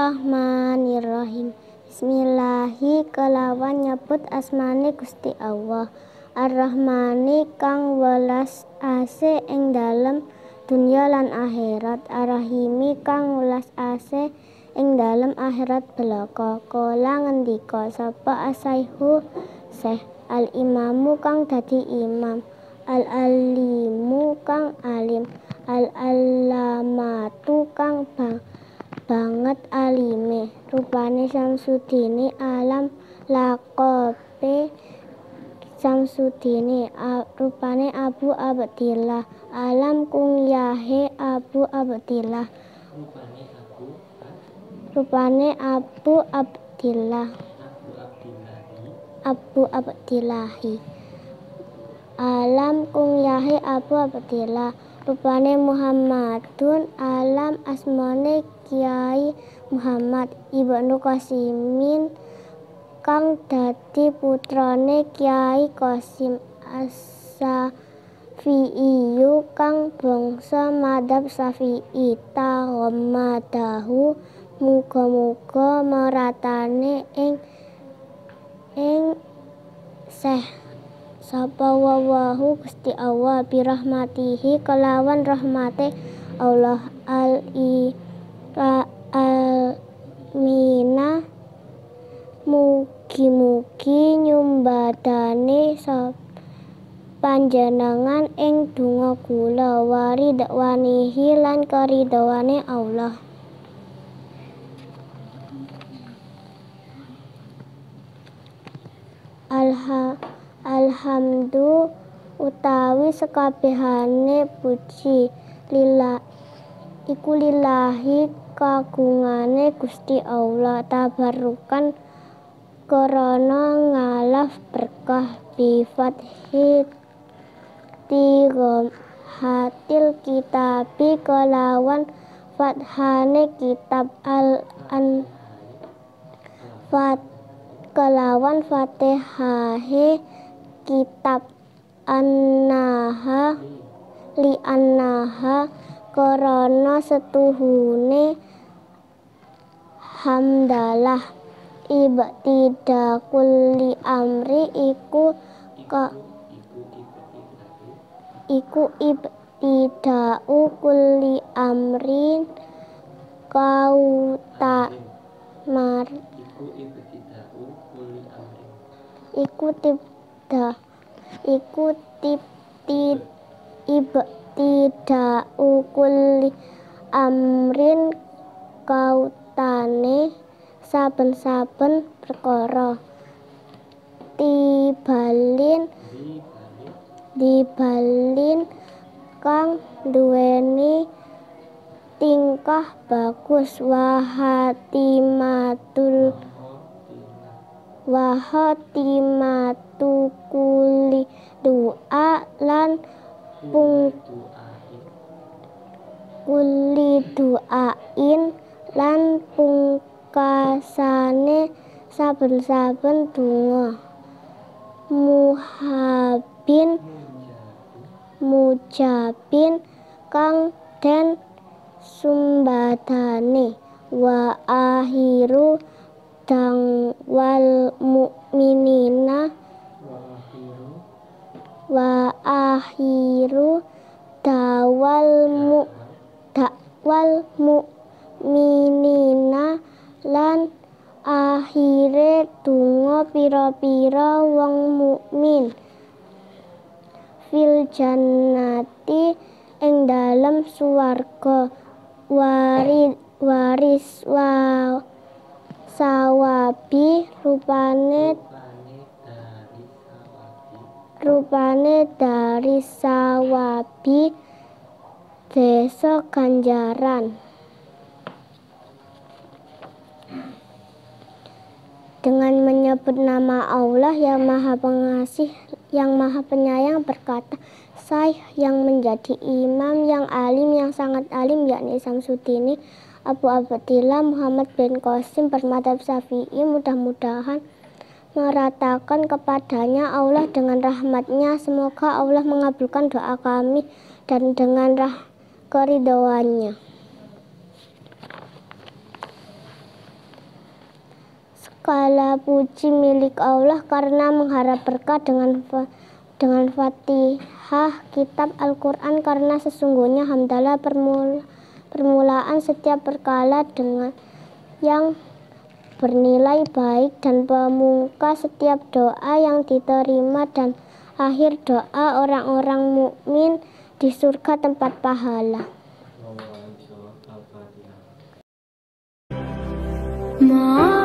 Bismillahirrahmanirrahim. Bismillahi kelawan nyebut asmane Gusti Allah. Ar-Rahmani kang welas ase ing dalem dunya lan akhirat. Ar-Rahimi kang welas ase ing dalem akhirat belaka. Kala ngendika sapa asaihu Syekh al-imamu kang dadi imam, al-alimu kang alim, al-alamatu kang banget alime. Rupane Syamsuddin alam lakope Syamsuddin rupane Abu Abdillah alam kunyahe Abu Abdillah rupane Abu Abdillahi alam kunyahe Abu Abdillah rupane Muhammadun alam asmane Kiai Muhammad Ibnu Qasimin kang dadi putrane Kiai Qasim As-Syafi'iyu kang bangsa madzhab Syafi'i taghammadahu muga-muga maratane ing Syekh sapa wawahu Gusti Allah birahmatihi kelawan rahmate Allah al-mina mugi-mugi nyumbadane panjenengan ing donga kula waridwanihi lan karidwane Allah. Alhamdu utawi sekabehane puji iku lillahi kagungane Gusti Allah tabarukan krana ngalaf berkah bi fathhi hatil kitabi kelawan fathane kitab kelawan fatihahe kitab annaha korona setuhune hamdalah ibtida kulli amri iku ibtida'u kulli amrin ibtida'u kulli amrin kautane saben-saben perkara dibalin kang duweni tingkah bagus wahatimatu kulli doa lan kulli doain lan pungkasane saben-saben donga mujabin kang den sumbadane wa akhiru dawal mu'minina lan akhire donga pira-pira wong mukmin fil jannati ing dalem swarga waris sawabi rupane dari sawabi desa ganjaran. Dengan menyebut nama Allah yang Maha Pengasih, yang Maha Penyayang berkata, Syekh yang menjadi imam yang alim, yang sangat alim, yakni Syamsuddin Abu Abdillah Muhammad bin Qasim bermadzhab Syafi'i, mudah-mudahan meratakan kepadanya Allah dengan rahmatnya. Semoga Allah mengabulkan doa kami dan dengan keridhoannya. segala puji milik Allah karena mengharap berkah dengan Fatihah kitab Al-Quran, karena sesungguhnya hamdalah permulaan setiap perkala dengan yang bernilai baik, dan pemungkas setiap doa yang diterima, dan akhir doa orang-orang mukmin di surga tempat pahala.